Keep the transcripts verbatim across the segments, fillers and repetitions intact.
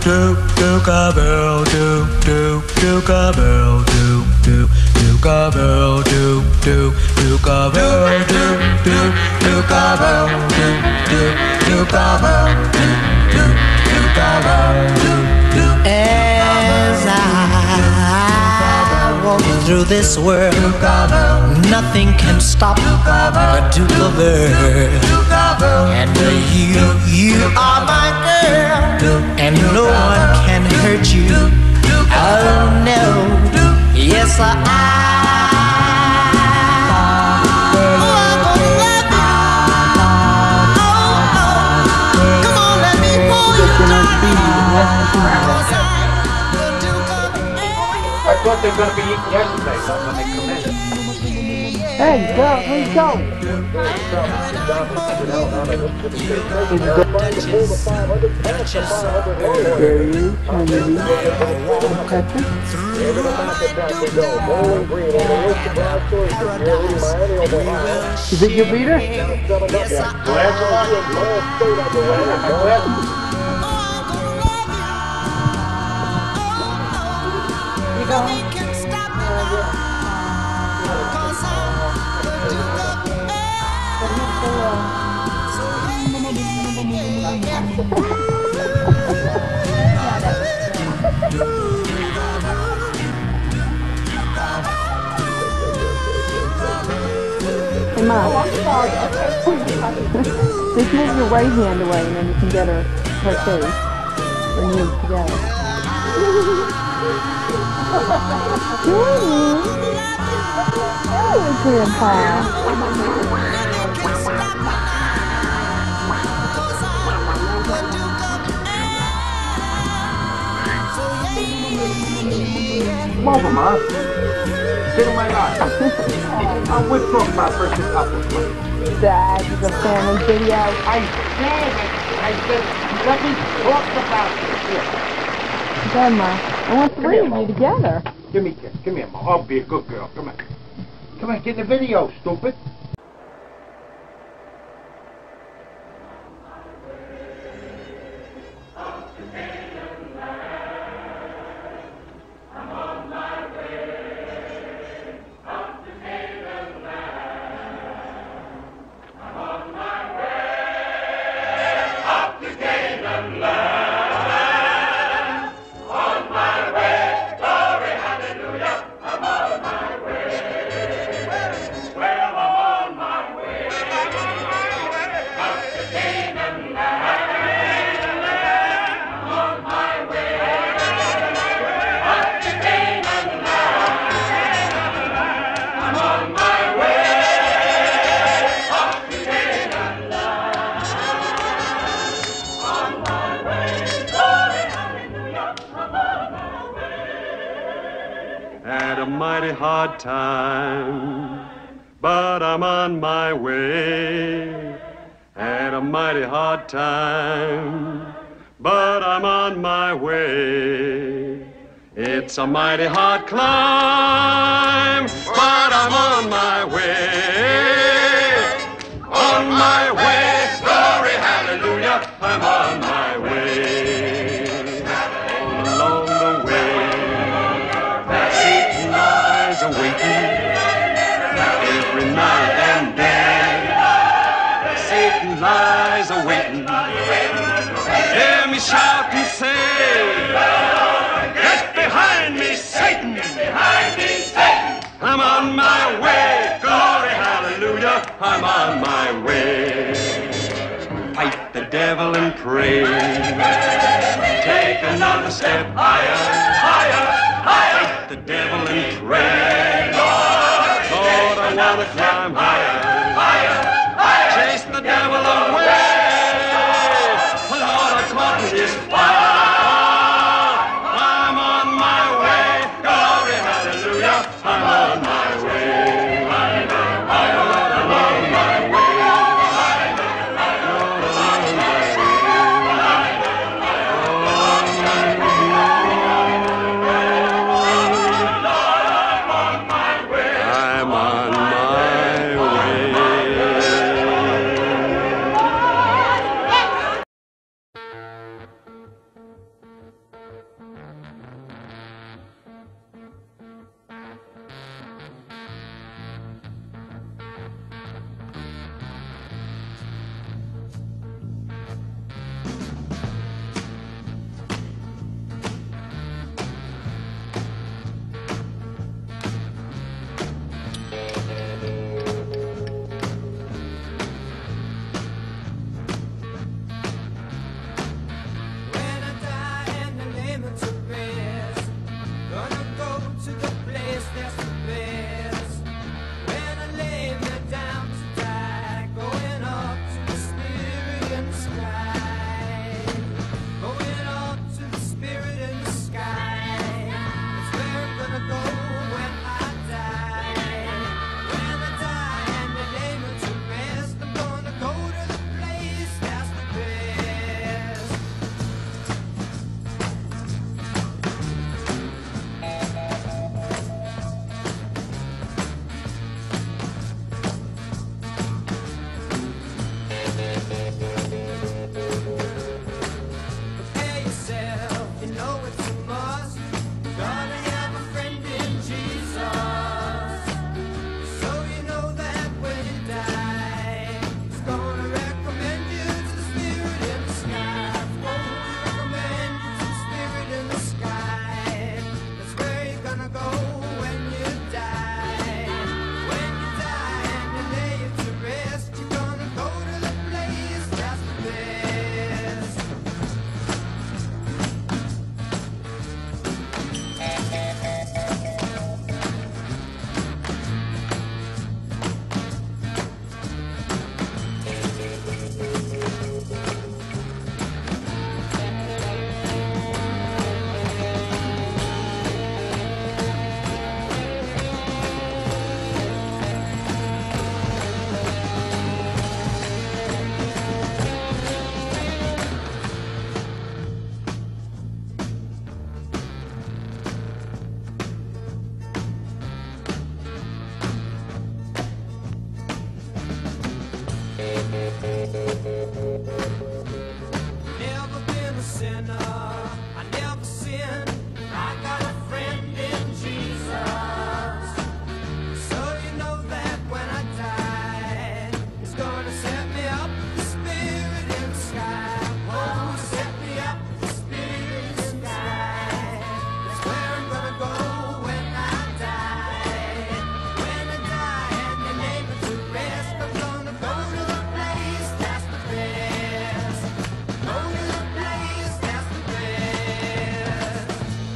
do do cowbell do do do cowbell do do do cowbell do do do cowbell do do do cowbell do do do cowbell do do do cowbell do do. As I walk through this world, nothing can stop a Duke of Earl. And you, you are my girl, and no one can hurt you. Oh no, yes I. I thought they were going to be eating yesterday when they come in. Hey, go, let's go. You think you'll beat her? You go. Hey, Mom. Just move your right hand away and then you can get her, her face. When you move together. Good. Good, Grandpa. Come over, Ma. Sit in my lap. I'll withdraw my first couple. Dad, it's a family video. I said it. I said, let me talk about this. Grandma, I want three of you together. Give me a kiss. Come here, Ma. I'll be a good girl. Come on. Come on, get in the video, stupid. Had a mighty hard time, but I'm on my way. Had a mighty hard time, but I'm on my way. It's a mighty hard climb, but I'm on my way. On my way, glory, hallelujah, I'm on my way. All along the way, Satan lies awaiting every night and day. Satan lies awaiting. Hear me shout and say, get behind me, Satan! Behind me, Satan! I'm on my way, glory, hallelujah, I'm on my way. Fight the devil and pray. Take another step higher, higher, higher. Fight the devil and pray. Lord, Lord, I want to climb higher, higher, higher. Chase the devil away. Lord, I caught this fire. I'm on my way, glory, hallelujah, I'm on my way. I'm on my sinner, I never sin. I got a friend in Jesus. So you know that when I die, He's gonna set me up, the Spirit in the sky. Oh, set me up, the Spirit in the sky. That's where I'm gonna go when I die. When I die and your name is to rest, I'm gonna go to the place that's the best. Go to the place that's the best.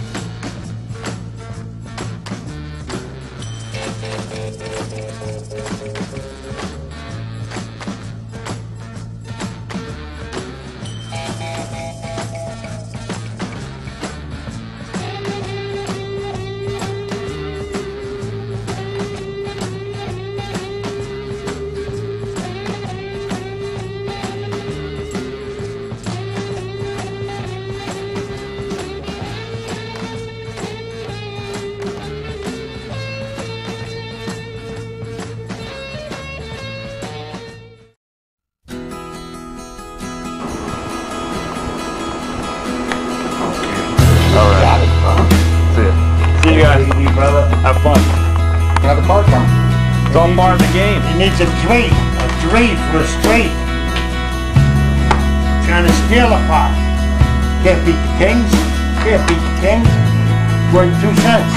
See you guys. brother. Have fun. Another car coming. It's all part of the game. He needs a three. A three for a straight. Trying to steal a pot. Can't beat the Kings. Can't beat the Kings. Worth two cents.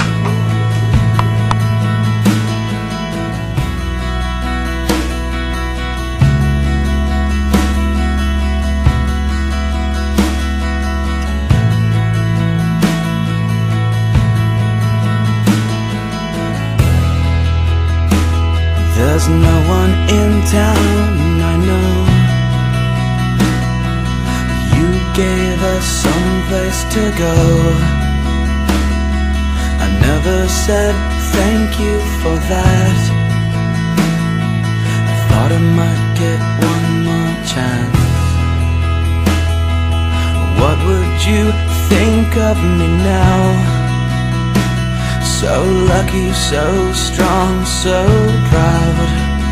There's no one in town, I know. You gave us some place to go. I never said thank you for that. I thought I might get one more chance. What would you think of me now? So lucky, so strong, so proud.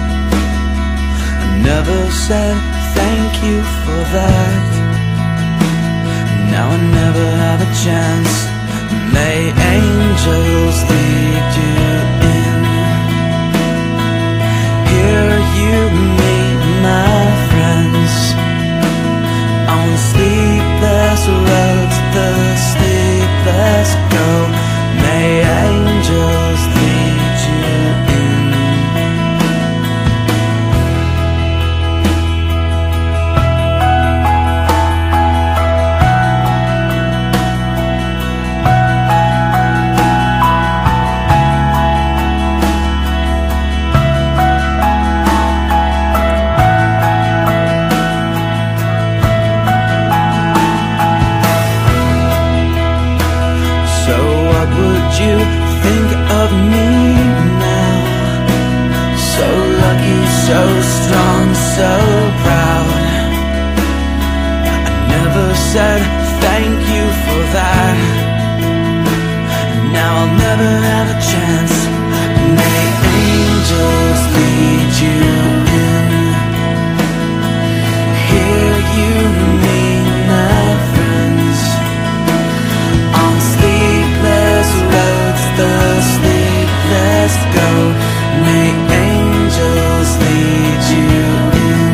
I never said thank you for that. Now I never have a chance. May angels lead you in. Here you meet my friends. On the sleepless roads, the sleepless go. May angels lead you in. You think of me now? So lucky, so strong, so proud. I never said thank you for that. Now I'll never have a chance. May angels lead you in. Here you meet my friends. On sleepless roads, the sleepless go. May angels lead you in.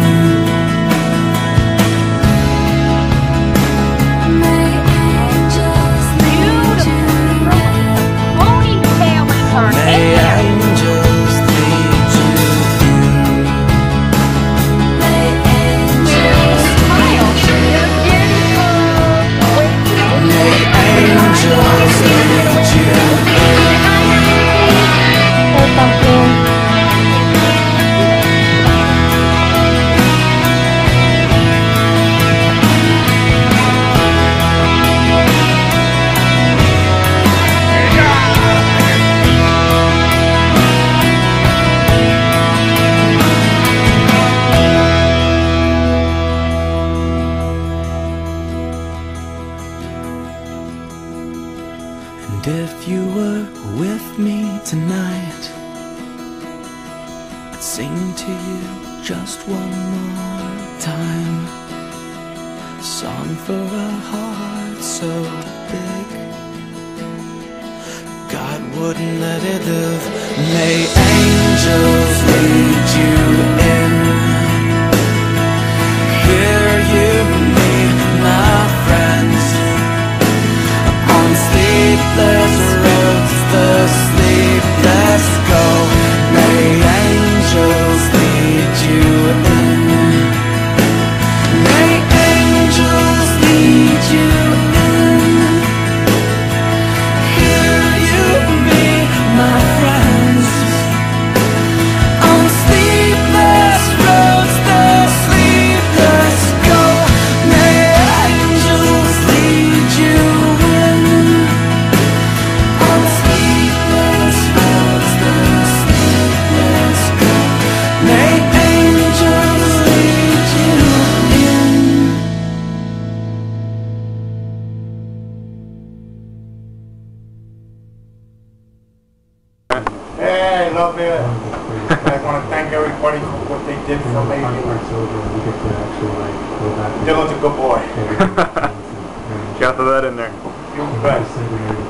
May angels lead you in. Ponytail in her May hair. angels lead you in. May angels Smile. May angels lead you in. Say something. And if you were with me tonight, I'd sing to you just one more time. Song for a heart so big God wouldn't let it live. May angels lead you in. Here you meet my friends on sleepless roads, the sleepless go. May angels lead you in. May angels lead you in. Here you meet my friends on sleepless roads, the sleepless go. May angels lead you in. On sleepless roads, the sleepless go. May angels lead you in. Hey, love it. I want to thank everybody for what they did for me. Dylan's a good boy. Got that in there. You bet.